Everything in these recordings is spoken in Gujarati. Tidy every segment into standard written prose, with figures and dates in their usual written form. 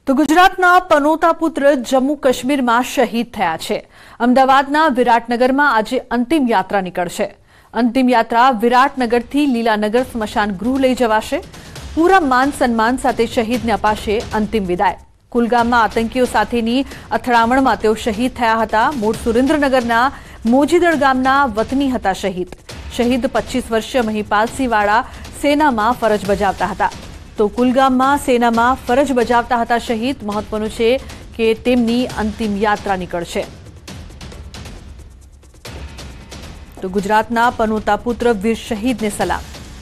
તો ગુજરાતના પનોતા પુત્ર જમ્મુ કાશ્મીરમાં શહીદ થયા છે। અમદાવાદના વિરાટનગરમાં આજે અંતિમ યાત્રા નીકળશે। અંતિમ યાત્રા વિરાટનગરથી લીલાનગર સ્મશાન ગૃહ લઈ જવાશે। પૂરા માન સન્માન સાથે શહીદને અપાશે અંતિમ વિદાય। કુલગામમાં આતંકીઓ સાથેની અથડામણમાં તેઓ શહીદ થયા હતા। મૂળ સુરેન્દ્રનગરના મોજીદળ ગામના વતની હતા શહીદ। શહીદ 25 વર્ષીય મહિપાલસિંહ વાળા સેનામાં ફરજ બજાવતા હતા। તો કુલગામમાં સેનામાં ફરજ બજાવતા હતા શહીદ। મહત્વનું છે કે તેમની અંતિમ યાત્રા નીકળશે। તો ગુજરાતના પનોતા પુત્ર વીર શહીદને સલામ।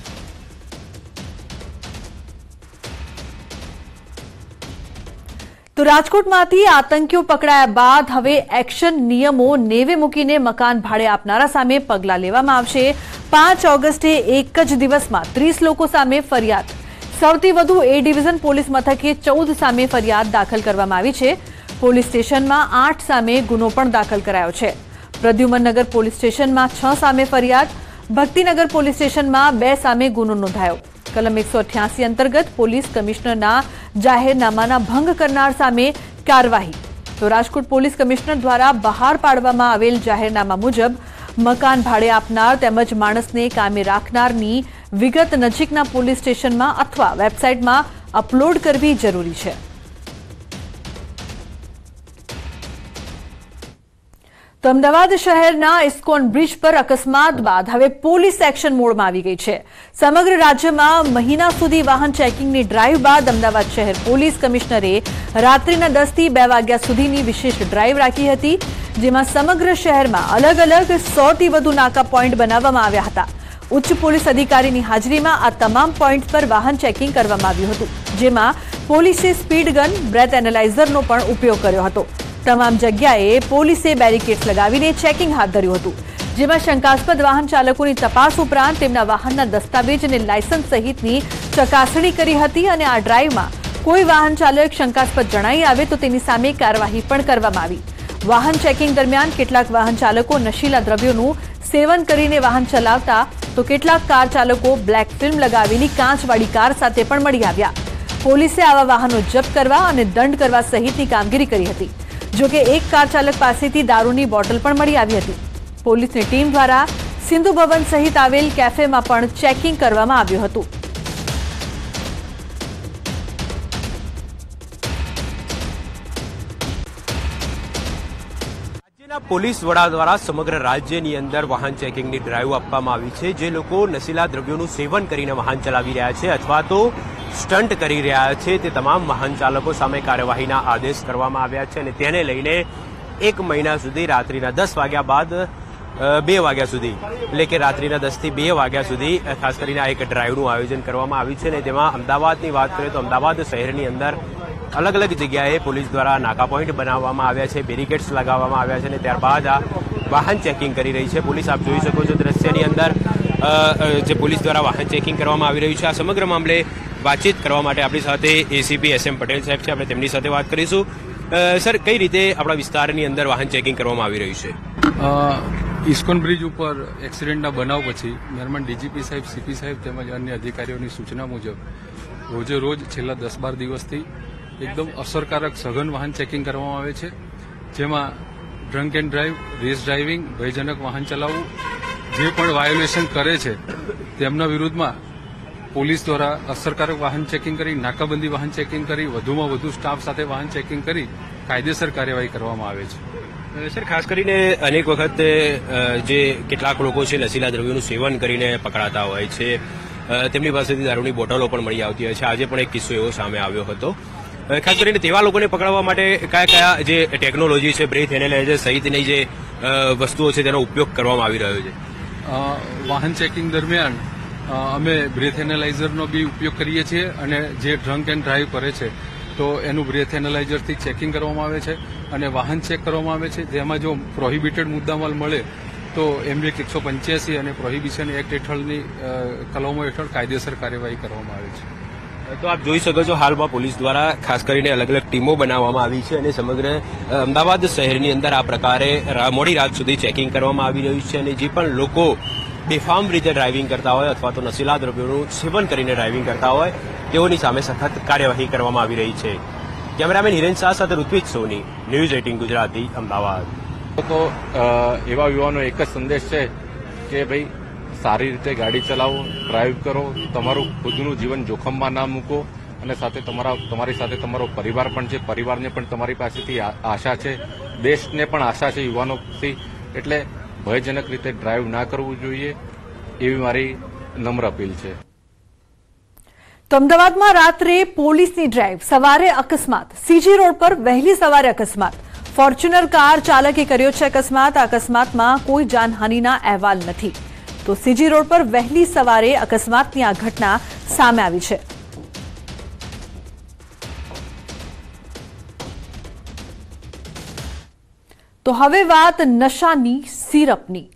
તો રાજકોટમાંથી આતંકીઓ પકડાયા બાદ હવે એક્શન નિયમો નેવે મૂકીને મકાન ભાડે આપનારા સામે પગલાં લેવામાં આવશે। 5 ઓગસ્ટે એક જ દિવસમાં 30 લોકો સામે ફરિયાદ। સૌથી વધુ એ ડિવિઝન પોલીસ મથકે 14 સામે ફરિયાદ દાખલ કરવામાં આવી છે। પોલીસ સ્ટેશનમાં 8 સામે ગુનો પણ દાખલ કરાયો છે। પ્રદ્યુમનનગર પોલીસ સ્ટેશનમાં 6 સામે ફરિયાદ। ભક્તિનગર પોલીસ સ્ટેશનમાં 2 સામે ગુનો નોંધાયો। કલમ 188 અંતર્ગત પોલીસ કમિશનરના જાહેરનામાના ભંગ કરનાર સામે કાર્યવાહી। તો રાજકોટ પોલીસ કમિશનર દ્વારા બહાર પાડવામાં આવેલ જાહેરનામા મુજબ મકાન ભાડે આપનાર તેમજ માણસને કામે રાખનારની વિગત નજીકના પોલીસ સ્ટેશનમાં અથવા વેબસાઇટમાં અપલોડ કરવી જરૂરી છે। તો અમદાવાદ શહેરના ઇસ્કોન બ્રિજ પર અકસ્માત બાદ હવે પોલીસ એક્શન મોડમાં આવી ગઈ છે। સમગ્ર રાજ્યમાં મહિના સુધી વાહન ચેકિંગની ડ્રાઈવ બાદ અમદાવાદ શહેર પોલીસ કમિશનરે રાત્રિના 10 થી 2 વાગ્યા સુધીની વિશેષ ડ્રાઈવ રાખી હતી, જેમાં સમગ્ર શહેરમાં અલગ અલગ 100 થી વધુ નાકા પોઈન્ટ બનાવવામાં આવ્યા હતા। ઉચ્ચ પોલીસ અધિકારીની હાજરીમાં આ તમામ પોઈન્ટ પર વાહન ચેકિંગ કરવામાં આવ્યું હતું, જેમાં પોલીસે સ્પીડ ગન, બ્રેથ એનાલાઇઝરનો પણ ઉપયોગ કર્યો હતો। તમામ જગ્યાએ પોલીસે બેરિકેડ્સ લગાવીને ચેકિંગ હાથ ધર્યું હતું, જેમાં શંકાસ્પદ વાહન ચાલકોની તપાસ ઉપરાંત તેમના વાહનના દસ્તાવેજ અને લાયસન્સ સહિતની ચકાસણી કરી હતી અને આ ડ્રાઈવમાં કોઈ વાહન ચાલક શંકાસ્પદ જણાઈ આવે તો તેની સામે કાર્યવાહી પણ કરવામાં આવી। વાહન ચેકિંગ દરમિયાન કેટલાક વાહન ચાલકો નશીલા દ્રવ્યોનું સેવન કરીને વાહન ચલાવતા તો કેટલાક કાર ચાલકો બ્લેક ફિલ્મ લગાવેલી કાચવાળી કાર સાથે પણ મળી આવ્યા। પોલીસે આવા વાહનો જપ્ત કરવા અને દંડ કરવા સહિતની કામગીરી કરી હતી। જો કે એક કાર ચાલક પાસેથી દારૂની બોટલ પણ મળી આવી હતી। પોલીસની ટીમ દ્વારા સિંધુ ભવન સહિત આવેલ કેફેમાં પણ ચેકિંગ કરવામાં આવ્યું હતું। પોલીસ વડા દ્વારા સમગ્ર રાજ્યની અંદર વાહન ચેકિંગની ડ્રાઈવ આપવામાં આવી છે। જે લોકો નશીલા દ્રવ્યોનું સેવન કરીને વાહન ચલાવી રહ્યા છે અથવા તો સ્ટન્ટ કરી રહ્યા છે તે તમામ વાહન ચાલકો સામે કાર્યવાહીના આદેશ કરવામાં આવ્યા છે અને તેને લઈને 1 મહિના સુધી રાત્રિના 10 વાગ્યા બાદ 2 વાગ્યા સુધી એટલે કે રાત્રિના 10 થી 2 વાગ્યા સુધી ખાસ કરીને આ એક ડ્રાઈવનું આયોજન કરવામાં આવ્યું છે અને તેમાં અમદાવાદની વાત કરીએ તો અમદાવાદ શહેરની અંદર अलग अलग जगह पुलिस द्वारा नाका पॉइंट बनाववामां आव्या छे, बेरिकेड्स लगाववामां आव्या छे, त्यारबाद आ वाहन चेकिंग करी रही है पुलिस। आप जोई शको छो दृश्यनी अंदर जे पुलिस द्वारा वाहन चेकिंग करवामां आवी रह्युं छे। आ समग्र मामले बातचीत करवा माटे आपणी साथे एसीपी SM पटेल साहेब छे, आपणे તેમની સાથે વાત કરીશું। सर, कई रीते आपणा विस्तारनी अंदर वाहन चेकिंग करवामां आवी रह्युं छे? ઇસ્કોન બ્રિજ ઉપર એક્સિડન્ટના બનાવ પછી દરમિયાન ડીજીપી સાહેબ, સીપી સાહેબ તેમજ અન્ય અધિકારીઓની સૂચના મુજબ રોજે રોજ છેલ્લા 10-12 દિવસથી એકદમ અસરકારક સઘન વાહન ચેકિંગ કરવામાં આવે છે, જેમાં drunk and drive, race driving, ભયજનક વાહન ચલાવવું, જે પણ વાયોલેશન કરે છે તેમના વિરુદ્ધમાં પોલીસ દ્વારા અસરકારક વાહન ચેકિંગ કરી, નાકાબંધી વાહન ચેકિંગ કરી, વધુમાં વધુ સ્ટાફ સાથે વાહન ચેકિંગ કરી કાયદેસર કાર્યવાહી કરવામાં આવે છે। સર, ખાસ કરીને અનેક વખત જે કેટલાક લોકો છે નશીલા દ્રવ્યોનું સેવન કરીને પકડાતા હોય છે, તેમની પાસેથી દારૂની બોટલો પણ મળી આવતી હોય છે। આજે પણ એક કિસ્સો એવો સામે આવ્યો હતો। ખાસ કરીને તેવા લોકોને પકડવા માટે કયા કયા જે ટેકનોલોજી છે, બ્રેથ એનાલાઇઝર સહિતની જે વસ્તુઓ છે તેનો ઉપયોગ કરવામાં આવી રહ્યો છે? વાહન ચેકિંગ દરમિયાન અમે બ્રેથ એનાલાઇઝરનો બી ઉપયોગ કરીએ છીએ અને જે ડ્રંક એન્ડ ડ્રાઈવ કરે છે તો એનું બ્રેથ એનાલાઇઝરથી ચેકિંગ કરવામાં આવે છે અને વાહન ચેક કરવામાં આવે છે। જેમાં જો પ્રોહિબિટેડ મુદ્દામાલ મળે તો MBEC 185 અને પ્રોહિબિશન એક્ટ હેઠળની કલમો હેઠળ કાયદેસર કાર્યવાહી કરવામાં આવે છે। તો આપ જોઈ શકો છો હાલમાં પોલીસ દ્વારા ખાસ કરીને અલગ અલગ ટીમો બનાવવામાં આવી છે અને સમગ્ર અમદાવાદ શહેરની અંદર આ પ્રકારે મોડી રાત સુધી ચેકિંગ કરવામાં આવી રહ્યું છે અને જે પણ લોકો બેફામ રીતે ડ્રાઇવિંગ કરતા હોય અથવા તો નશીલા દ્રવ્યોનું સેવન કરીને ડ્રાઇવિંગ કરતા હોય તેઓની સામે સખત કાર્યવાહી કરવામાં આવી રહી છે। કેમેરામેન હિરેન શાહ સાથે ઋત્વિજ સોની, ન્યૂઝ 18 ગુજરાતી, અમદાવાદ। તો એવા યુવાનો એક જ સંદેશ છે કે ભાઈ સારી રીતે ગાડી ચલાવો, ડ્રાઈવ કરો, તમારું ખુદનું જીવન જોખમમાં ના મૂકો અને સાથે તમારી સાથે તમારો પરિવાર પણ છે, પરિવારને પણ તમારી પાસેથી આશા છે, દેશને પણ આશા છે યુવાનોથી, એટલે ભયજનક રીતે ડ્રાઈવ ના કરવું જોઈએ એવી મારી નમ્ર અપીલ છે। તો અમદાવાદમાં રાત્રે પોલીસની ડ્રાઈવ, સવારે અકસ્માત, સીજી રોડ પર વહેલી સવારે અકસ્માત, ફોર્ચ્યુનર કાર ચાલકે કર્યો છે અકસ્માત। આ અકસ્માતમાં કોઈ જાનહાનિના અહેવાલ નથી। તો સીજી રોડ પર વહેલી સવારે અકસ્માતની આ ઘટના સામે આવી છે। તો હવે વાત નશાની સિરપની।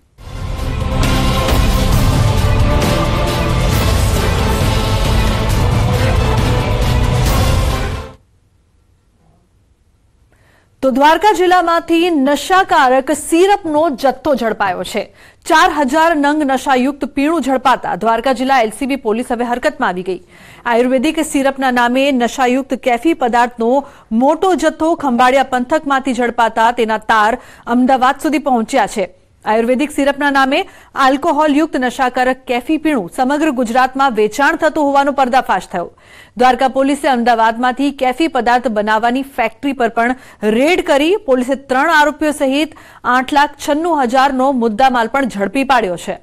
તો દ્વારકા જિલ્લામાંથી નશાકારક સિરપનો જથ્થો ઝડપાયો છે। 4000 નંગ નશાયુક્ત પીણું ઝડપાતા દ્વારકા જિલ્લા એલસીબી પોલીસ હવે હરકતમાં આવી ગઈ। આયુર્વેદિક સિરપના નામે નશાયુક્ત કેફી પદાર્થનો મોટો જથ્થો ખંભાળિયા પંથકમાંથી ઝડપાતા તેના તાર અમદાવાદ સુધી પહોંચ્યા છે। આયુર્વેદિક સિરપના નામે આલ્કોહોલયુક્ત નશાકારક કેફી પીણું સમગ્ર ગુજરાતમાં વેચાણ થતું હોવાનો પર્દાફાશ થયો। દ્વારકા પોલીસે અમદાવાદમાંથી કેફી પદાર્થ બનાવવાની ફેક્ટરી પર પણ રેડ કરી પોલીસે 3 આરોપીઓ સહિત 8,96,000નો મુદ્દામાલ પણ ઝડપી પાડ્યો છે।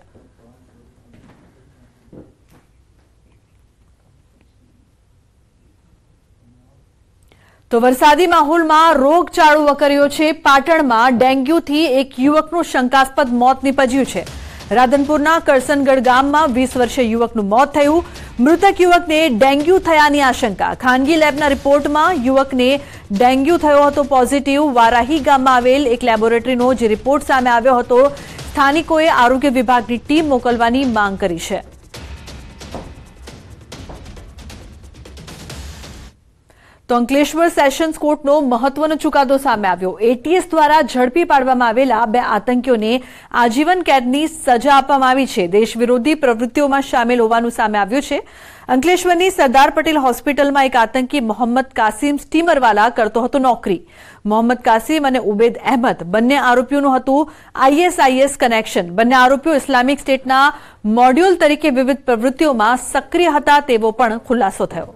તો વરસાદી માહોલમાં રોગચાળો વકર્યો છે। પાટણમાં ડેન્ગ્યુથી એક યુવકનું શંકાસ્પદ મોત નીપજ્યું છે। રાધનપુરના કરસનગઢ ગામમાં 20 વર્ષીય યુવકનું મોત થયું। મૃતક યુવકને ડેન્ગ્યુ થયાની આશંકા। ખાનગી લેબના રિપોર્ટમાં યુવકને ડેન્ગ્યુ થયો હતો પોઝિટિવ। વારાહી ગામમાં આવેલ એક લેબોરેટરીનો જે રિપોર્ટ સામે આવ્યો હતો, સ્થાનિકોએ આરોગ્ય વિભાગની ટીમ મોકલવાની માંગ કરી છે। તો અંકલેશ્વર સેશન્સ કોર્ટનો મહત્વનો ચુકાદો સામે આવ્યો। એટીએસ દ્વારા ઝડપી પાડવામાં આવેલા 2 આતંકીઓને આજીવન કેદની સજા આપવામાં આવી છે। દેશ વિરોધી પ્રવૃત્તિઓમાં સામેલ હોવાનું સામે આવ્યું છે। અંકલેશ્વરની સરદાર પટેલ હોસ્પિટલમાં એક આતંકી મોહમ્મદ કાસિમ સ્ટીમરવાલા કરતો હતો નોકરી। મોહમ્મદ કાસિમ અને ઉબેદ અહેમદ બંને આરોપીઓનું હતું આઈએસઆઈએસ કનેક્શન। બંને આરોપીઓ ઇસ્લામિક સ્ટેટના મોડ્યુલ તરીકે વિવિધ પ્રવૃત્તિઓમાં સક્રિય હતા તેવો પણ ખુલાસો થયો।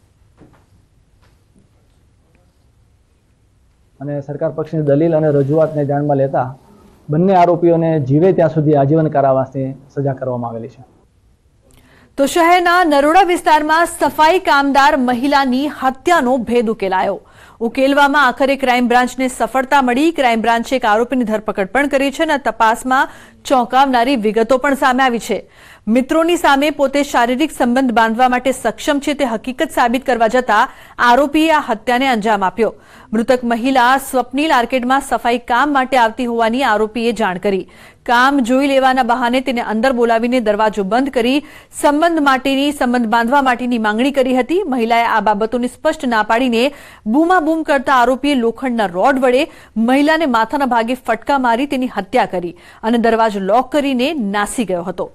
અને સરકાર પક્ષની દલીલ અને રજૂઆતને ધ્યાનમાં લેતા બંને આરોપીઓને જીવે ત્યાં સુધી આજીવન કારાવાસની સજા કરવામાં આવેલી છે। તો શહેરના નરોડા વિસ્તારમાં સફાઈ કામદાર મહિલાની હત્યાનો ભેદ ઉકેલાયો। ઉકેલવામાં આખરે ક્રાઇમ બ્રાન્ચને સફળતા મળી। ક્રાઇમ બ્રાન્ચે એક આરોપીની ધરપકડ પણ કરી છે અને તપાસમાં ચોંકાવનારી વિગતો પણ સામે આવી છે। મિત્રોની સામે પોતે શારીરિક સંબંધ બાંધવા માટે સક્ષમ છે તે હકીકત સાબિત કરવા જતા આરોપીએ આ હત્યાને અંજામ આપ્યો। મૃતક મહિલા સ્વપ્નિલ આર્કેડમાં સફાઈ કામ માટે આવતી હોવાની આરોપીએ જાણ કરી। કામ જોઈ લેવાના બહાને તેને અંદર બોલાવીને દરવાજો બંધ કરી સંબંધ બાંધવા માટેની માંગણી કરી હતી। મહિલાએ આ બાબતોની સ્પષ્ટ ના પાડીને બૂમાબૂમ કરતા આરોપીએ લોખંડના રોડ વડે મહિલાને માથાના ભાગે ફટકા મારી તેની હત્યા કરી અને દરવાજો લોક કરીને નાસી ગયો હતો।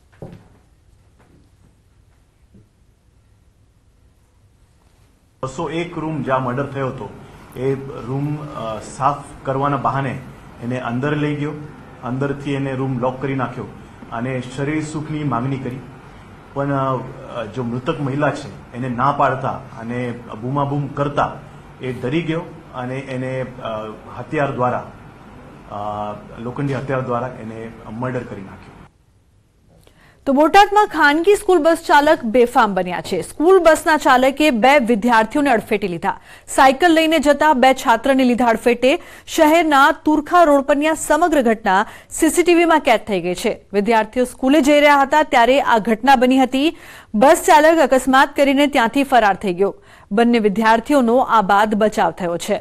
201 રૂમ જ્યાં મર્ડર થયો હતો એ રૂમ સાફ કરવાના બહાને એને અંદર લઈ ગયો। અંદરથી એને રૂમ લોક કરી નાખ્યો અને શરીર સુખની માંગણી કરી, પણ જો મૃતક મહિલા છે એને ના પાડતા અને બૂમાબૂમ કરતા એ ડરી ગયો અને એને હથિયાર દ્વારા લોખંડી હથિયાર દ્વારા એને મર્ડર કરી નાખ્યો। તો બોટાદમાં ખાનગી સ્કૂલ બસ ચાલક બેફામ બન્યા છે। સ્કૂલ બસના ચાલકે 2 વિદ્યાર્થીઓને અડફેટે લીધા। સાયકલ લઈને જતા 2 છાત્રને લીધા અડફેટે। શહેરના તુરખા રોડ પરની આ સમગ્ર ઘટના સીસીટીવીમાં કેદ થઈ ગઈ છે। વિદ્યાર્થીઓ સ્કૂલે જઈ રહ્યા હતા ત્યારે આ ઘટના બની હતી। બસ ચાલક અકસ્માત કરીને ત્યાંથી ફરાર થઈ ગયો। બંને વિદ્યાર્થીઓનો આ બાદ બચાવ થયો છે।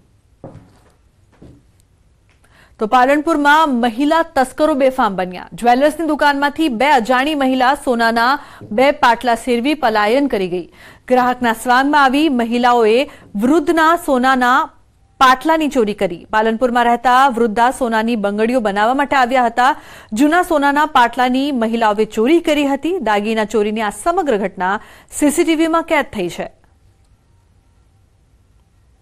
તો પાલનપુરમાં મહિલા તસ્કરો બેફામ બન્યા। જ્વેલર્સની દુકાનમાંથી 2 અજાણી મહિલા સોનાના 2 પાટલા સેરવી પલાયન કરી ગઈ। ગ્રાહકના સ્વાંગમાં આવી મહિલાઓએ વૃદ્ધના સોનાના પાટલાની ચોરી કરી। પાલનપુરમાં રહેતા વૃદ્ધા સોનાની બંગડીઓ બનાવવા માટે આવ્યા હતા। જૂના સોનાના પાટલાની મહિલાઓએ ચોરી કરી હતી। દાગીના ચોરીની આ સમગ્ર ઘટના સીસીટીવીમાં કેદ થઈ છે।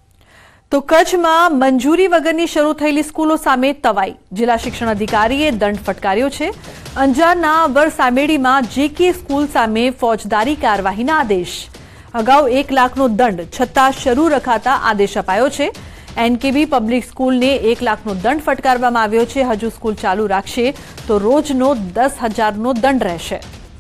તો કચ્છમાં મંજૂરી વગરની શરૂ થયેલી સ્કૂલો સામે તવાઈ. જિલ્લા શિક્ષણ અધિકારીએ દંડ ફટકાર્યો છે. અંજારના વરસામેડીમાં જેકે સ્કૂલ સામે ફોજદારી કાર્યવાહીના આદેશ. અગાઉ 1 લાખનો દંડ છતાં શરૂ રખાતા આદેશ અપાયો છે. એનકેબી પબ્લિક સ્કૂલને 1 લાખનો દંડ ફટકારવામાં આવ્યો છે. હજુ સ્કૂલ ચાલુ રાખશે તો રોજનો 10,000નો દંડ રહેશે.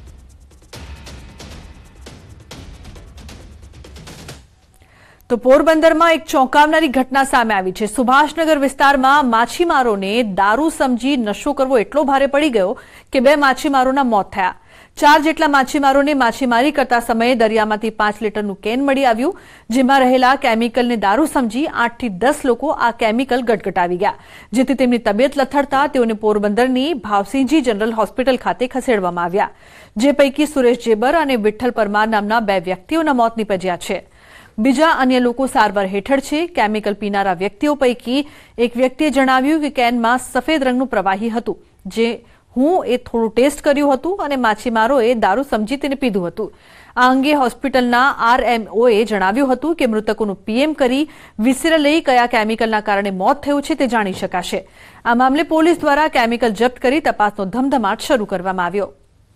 તો પોરબંદરમાં એક ચોંકાવનારી ઘટના સામે આવી છે. સુભાષનગર વિસ્તારમાં માછીમારોને દારૂ સમજી નશો કરવો એટલો ભારે પડી ગયો કે 2 માછીમારોના મોત થયા. 4 જેટલા માછીમારોને માછીમારી કરતા સમયે દરિયામાંથી 5 લીટરનું કેન મળી આવ્યું, જેમાં રહેલા કેમિકલને દારૂ સમજી 8 થી 10 લોકો આ કેમિકલ ગટગટાવી ગયા, જેથી તેમની તબિયત લથડતા તેઓને પોરબંદરની ભાવસિંહજી જનરલ હોસ્પિટલ ખાતે ખસેડવામાં આવ્યા, જે પૈકી સુરેશ જેબર અને વિઠ્ઠલ પરમાર નામના 2 વ્યક્તિઓના મોત નીપજ્યા છે. બીજા અન્ય લોકો સારવાર હેઠળ છે. કેમિકલ પીનારા વ્યક્તિઓ પૈકી એક વ્યક્તિએ જણાવ્યું કે કેનમાં સફેદ રંગનું પ્રવાહી હતું, જે એ થોડું ટેસ્ટ કર્યું હતું અને માછીમારોએ દારૂ સમજી તેને પીધું હતું. આ અંગે હોસ્પિટલના RMOએ જણાવ્યું હતું કે મૃતકોનું PM કરી વિસેરા લઈ કયા કેમિકલના કારણે મોત થયું છે તે જાણી શકાશે. આ મામલે પોલીસ દ્વારા કેમિકલ જપ્ત કરી તપાસનો ધમધમાટ શરૂ કરવામાં આવ્યો.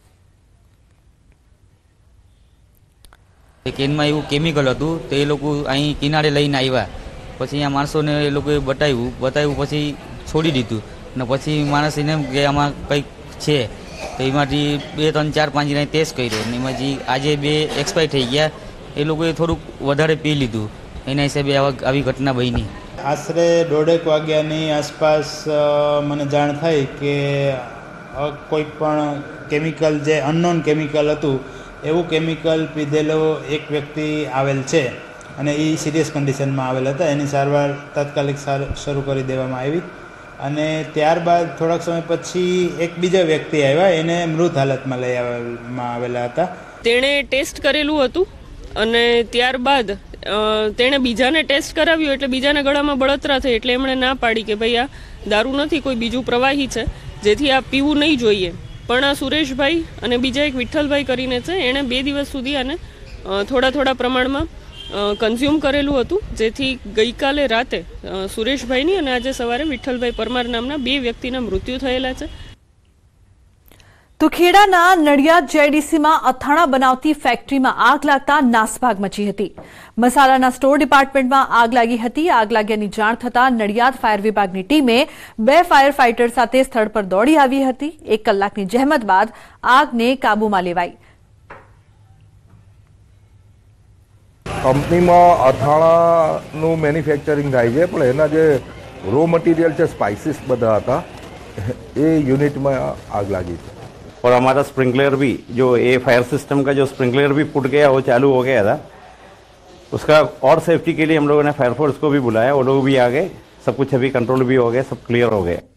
કેનમાં એવું કેમિકલ હતું તો એ લોકો અહીં કિનારે લઈને આવ્યા. પછી અહીંયા માણસોને એ લોકોએ બતાવ્યું પછી છોડી દીધું. અને પછી માણસ એને કે આમાં કંઈક છે તો એમાંથી 2, 3, 4, 5 જણાએ ટેસ્ટ કર્યો અને એમાંથી આજે 2 એક્સપાયર થઈ ગયા. એ લોકોએ થોડુંક વધારે પી લીધું, એના હિસાબે આવી ઘટના બની. આશરે 1:30 વાગ્યાની આસપાસ મને જાણ થઈ કે કોઈ પણ કેમિકલ જે અનનોન કેમિકલ હતું એવું કેમિકલ પીધેલો એક વ્યક્તિ આવેલ છે અને એ સિરિયસ કન્ડિશનમાં આવેલ હતા. એની સારવાર તાત્કાલિક શરૂ કરી દેવામાં આવી અને ત્યારબાદ થોડાક સમય પછી એક બીજા વ્યક્તિ આવ્યા, એને મૃત હાલતમાં લઈ આવવામાં આવેલા હતા. તેણે ટેસ્ટ કરેલું હતું અને ત્યારબાદ તેણે બીજાને ટેસ્ટ કરાવ્યું એટલે બીજાના ગળામાં બળતરા થઈ એટલે એમણે ના પાડી કે ભાઈ આ દારૂ નથી, કોઈ બીજું પ્રવાહી છે, જેથી આ પીવું નહીં જોઈએ. પણ આ સુરેશભાઈ અને બીજા એક વિઠ્ઠલભાઈ કરીને છે, એણે 2 દિવસ સુધી આને થોડા પ્રમાણમાં કન્ઝ્યુમ કરેલું હતું, જેથી ગઈકાલે રાતે સુરેશભાઈની અને આજે સવારે વિઠ્ઠલભાઈ પરમાર નામના 2 વ્યક્તિના મૃત્યુ થયેલા છે. તો ખેડાના નડિયાદ JDCમાં અથાણા બનાવતી ફેક્ટરીમાં આગ લાગતા નાસભાગ મચી હતી. મસાલાના સ્ટોર ડિપાર્ટમેન્ટમાં આગ લાગી હતી. આગ લાગ્યાની જાણ થતાં નડિયાદ ફાયર વિભાગની ટીમે 2 ફાયર ફાઇટર સાથે સ્થળ પર દોડી આવી હતી. 1 કલાકની જહેમત બાદ આગને કાબૂમાં લેવાઈ. કંપનીમાં અથાણાનું મેન્યુફેક્ચરિંગ થાય છે, પણ એના જે રો મટીરિयल છે, સ્પાइसेस બધા હતા, એ યુનિટમાં આગ લાગી છે. और हमारा स्प्रिंकलर भी जो ये फायर सिस्टम का जो स्प्रिंकलर भी फूट गया, वो चालू हो गया था. उसका और सेफ्टी के लिए हम लोगों ने फायर फोर्स को भी बुलाया, वो लोग भी आ गए, सब कुछ अभी कंट्रोल भी हो गया, सब क्लियर हो गया.